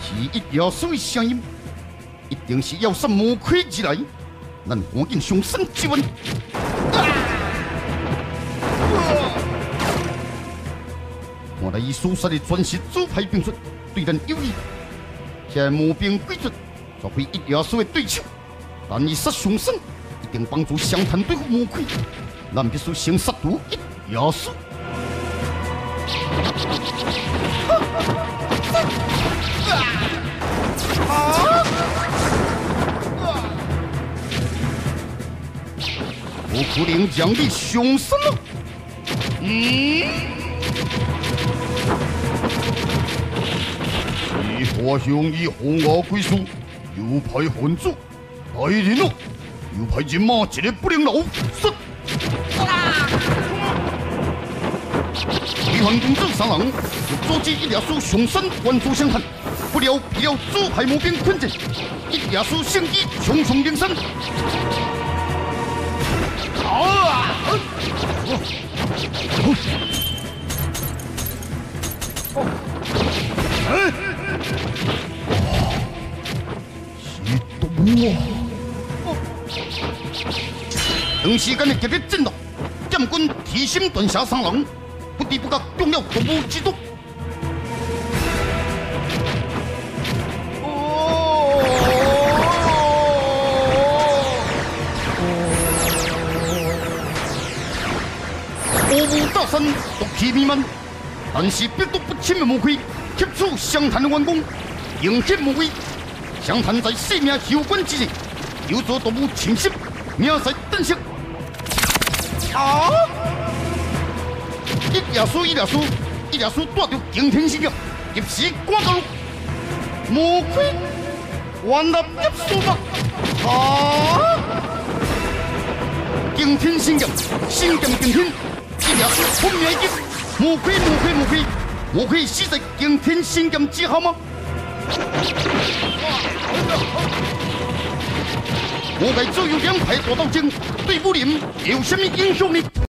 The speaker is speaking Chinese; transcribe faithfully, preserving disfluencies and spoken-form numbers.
一妖术的声音，一定是妖神魔鬼而来。咱赶紧上身之问。看来伊所杀的全是主派兵术，对咱有益。现在魔兵鬼术，绝非一妖术的对手。但伊杀上身，一定帮助湘潭对付魔鬼。咱必须先杀毒一妖术。 不可能将你上身了。嗯。以华雄以红瓦归属，右派分子来人了，右派人马一个不能留，杀！李焕公子三人阻止一列书上身关注湘潭，不料被了主派魔兵困境，一列书胜机重重灵山。 啊！哎！是毒啊！长时间的激烈战斗，将军提心断下三人，不知不觉中了毒物之毒。 乌雾大山，毒气弥漫，但是百毒不侵的魔鬼，吸取湘潭的员工，迎击魔鬼。湘潭在性命攸关之际，有做毒物侵袭，命在等息。啊！一夜书一夜书，一夜书带着惊天神药，及时赶到魔鬼，完了结束吧！啊！惊天神药，神剑惊天。 一夜书分明一魔鬼，魔鬼，魔鬼，魔鬼死在惊天神剑之下吗？我该只有两派大斗争，对武林有什么影响呢？